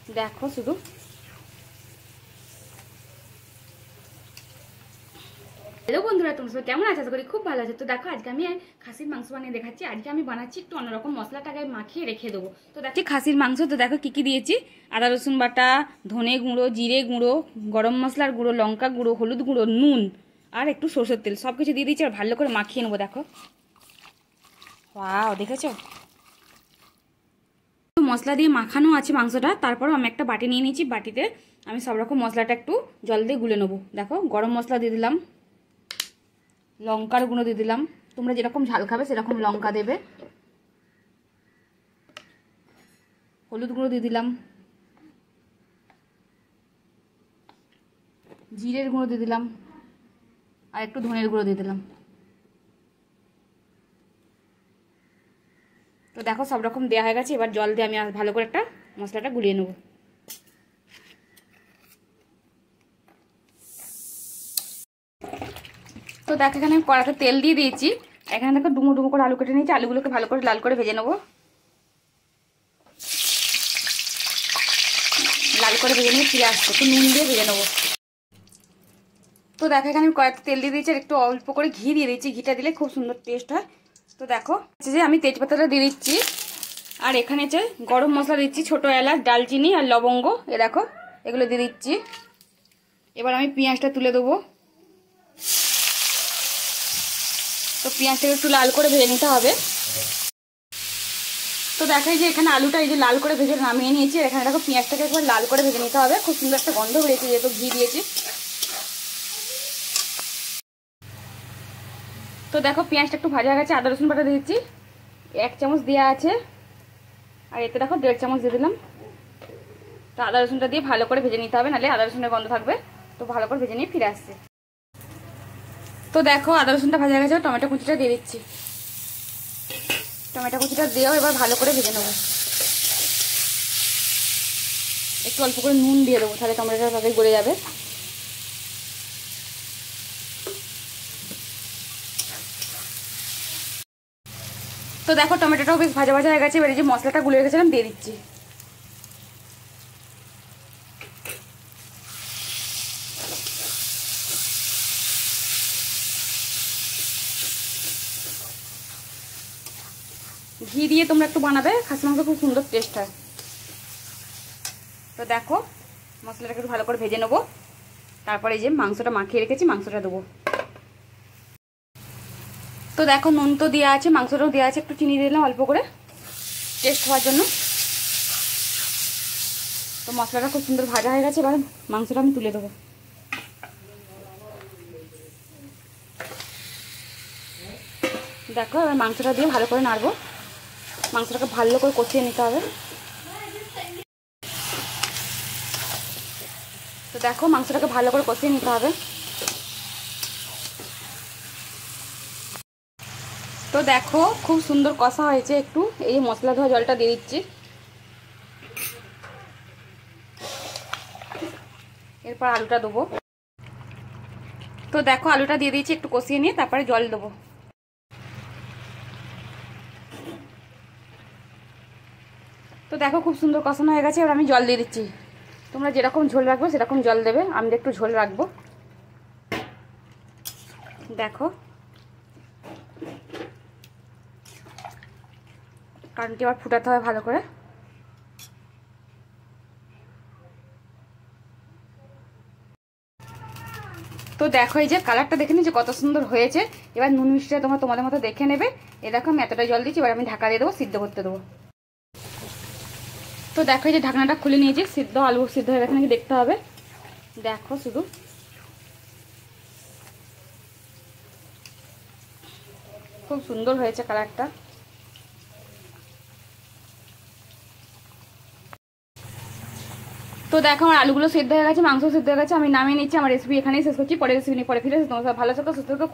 দেখো শুধু। হ্যালো বন্ধুরা, তোমরা সবাই কেমন আছো? আশা করি খুব ভালো আছে। তো দেখো আজকে আমি খাসির মাংস বানিয়ে দেখাচ্ছি। আজকে আমি বানাচ্ছি একটু অন্যরকম, মশলাটাকে মাখিয়ে রেখে দেবো। তো দেখছি খাসির মাংস। তো দেখো কি কি দিয়েছি: আদা রসুন বাটা, ধনে গুঁড়ো, জিরে গুঁড়ো, গরম মশলার গুঁড়ো, লঙ্কা গুঁড়ো, হলুদ গুঁড়ো, নুন আর একটু সরষের তেল, সব কিছু দিয়ে দিয়েছি। আর ভালো করে মাখিয়ে নেবো। দেখো, ওয়াও, দেখেছো? মশলা দিয়ে মাখানো আছে মাংসটা। তারপরও আমি একটা বাটি নিয়ে নিয়েছি। বাটিতে আমি সব রকম মশলাটা একটু জল দিয়ে গুলে নেবো। দেখো, গরম মশলা দিয়ে দিলাম, লঙ্কার গুঁড়ো দিয়ে দিলাম, তোমরা যেরকম ঝাল খাবে সেরকম লঙ্কা দেবে, হলুদ গুঁড়ো দিয়ে দিলাম, জিরের গুঁড়ো দিয়ে দিলাম আর একটু ধনের গুঁড়ো দিয়ে দিলাম। তো দেখো সব রকম দেওয়া হয়ে গেছে। এবার জল দিয়ে আমি ভালো করে একটা মশলাটা গুলিয়ে নেব। তো দেখো এখানে আমি কড়াতে তেল দিয়ে দিয়েছি। এখানে দেখো ডুমো ডুমো করে আলু কেটে নিয়েছি। আলুগুলোকে ভালো করে লাল করে ভেজে নেবো। লাল করে ভেজে নিয়ে ফিরে আসবো, একটু নুন দিয়ে ভেজে নেবো। তো দেখো এখানে আমি কড়াতে তেল দিয়ে দিয়েছি আর একটু অল্প করে ঘি দিয়ে দিয়েছি। ঘিটা দিলে খুব সুন্দর টেস্ট হয়। তো দেখো যে আমি তেজপাতাটা দিয়ে দিচ্ছি আর এখানে হচ্ছে গরম মশলা দিচ্ছি, ছোটো এলাচ, ডালচিনি আর লবঙ্গ, এ দেখো এগুলো দিয়ে দিচ্ছি। এবার আমি পেঁয়াজটা তুলে দেবো। তো পেঁয়াজটাকে একটু লাল করে ভেজে নিতে হবে। তো দেখাই যে এখানে আলুটা এই যে লাল করে ভেজে নামিয়ে নিয়েছি। এখানে দেখো পেঁয়াজটাকে একবার লাল করে ভেজে নিতে হবে। খুব সুন্দর একটা গন্ধ বেরিয়েছে যেহেতু ঘি দিয়েছি। তো দেখো পেঁয়াজটা একটু ভাজা গেছে। আদা রসুন বাটা দিয়েছি, 1 চামচ দেওয়া আছে আর এতে দেখো 1.5 চামচ দিয়ে দিলাম। তো আদা রসুনটা দিয়ে ভালো করে ভেজে নিতে হবে, নাহলে আদা রসুনের গন্ধ থাকবে। তো ভালো করে ভেজে নিয়ে ফিরে আসছে। তো দেখো আদা রসুনটা ভাজা গেছে। টমেটো কুচিটা দিয়ে দিচ্ছি। টমেটো কুচিটা দিয়েও এবার ভালো করে ভেজে নেবো। একটু অল্প করে নুন দিয়ে দেবো, তাহলে টমেটোটা তাড়াতাড়ি গলে যাবে। তো দেখো টমেটোটাও বেশ ভাজা ভাজা হয়ে গেছে। এবার এই যে মশলাটা গুলে রেখেছিলাম দিয়ে দিচ্ছি। ঘি দিয়ে তোমরা একটু বানাবে, খাসি মাংস খুব সুন্দর টেস্ট হয়। তো দেখো মশলাটাকে একটু ভালো করে ভেজে নেবো। তারপরে এই যে মাংসটা মাখিয়ে রেখেছি, মাংসটা দেবো। তো দেখো নুন তো দেওয়া আছে, মাংসটাও দেওয়া আছে, একটু চিনি দিলাম অল্প করে টেস্ট হওয়ার জন্য। তো মশলাটা খুব সুন্দর ভাজা হয়ে গেছে। এবার মাংসটা আমি তুলে দেবো। দেখো এবার মাংসটা দিয়ে ভালো করে নাড়বো। মাংসটাকে ভালো করে কষিয়ে নিতে হবে। তো দেখো মাংসটাকে ভালো করে কষিয়ে নিতে হবে। তো দেখো খুব সুন্দর কষা হয়েছে। একটু এই মশলা ধোয়া জলটা দিয়ে দিচ্ছি। এরপর আলুটা দেবো। তো দেখো আলুটা দিয়ে দিয়েছি, একটু কষিয়ে নিয়ে তারপরে জল দেবো। তো দেখো খুব সুন্দর কষানো হয়ে গেছে। এবার আমি জল দিয়ে দিচ্ছি। তোমরা যেরকম ঝোল রাখবে সেরকম জল দেবে। আমি একটু ঝোল রাখবো। দেখো কারণটি আবার ফুটাতে হবে ভালো করে। তো দেখো এই যে কালারটা দেখে নিয়েছি কত সুন্দর হয়েছে। এবার নুন মিষ্টিটা তোমরা তোমাদের মতো দেখে নেবে। এ দেখো আমি এতটা জল দিচ্ছি। এবার আমি ঢাকা দিয়ে দেবো, সিদ্ধ করতে দেবো। তো দেখো এই যে ঢাকনাটা খুলে নিয়েছি। সিদ্ধ আলু সিদ্ধ হয়ে গেছে নাকি দেখতে হবে। দেখো শুধু খুব সুন্দর হয়েছে কালারটা। তো দেখো আমার আলুগুলো সিদ্ধ হয়ে গেছে, মাংস সিদ্ধ হয়ে গেছে। আমি নামিয়ে নিচ্ছি। আমার রেসিপি এখানেই শেষ করছি। পরে রেসিপি নিয়ে পরে ফিরে তোমার ভালো থাকো, সুস্থ থাকো।